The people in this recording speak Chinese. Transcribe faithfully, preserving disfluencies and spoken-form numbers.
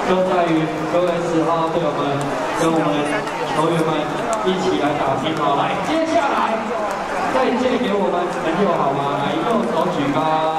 就在于各位十号队友们跟我们球员们一起来打拼好。来，接下来再借给我们朋友好吗？来，右手举高。